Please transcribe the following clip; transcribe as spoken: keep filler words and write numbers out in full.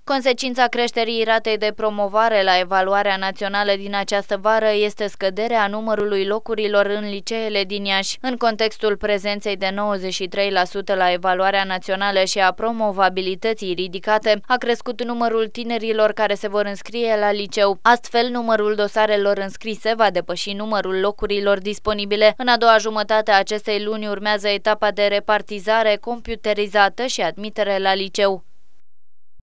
Consecința creșterii ratei de promovare la evaluarea națională din această vară este scăderea numărului locurilor în liceele din Iași. În contextul prezenței de nouăzeci și trei la sută la evaluarea națională și a promovabilității ridicate, a crescut numărul tinerilor care se vor înscrie la liceu. Astfel, numărul dosarelor înscrise va depăși numărul locurilor disponibile. În a doua jumătate a acestei luni urmează etapa de repartizare computerizată și admitere la liceu.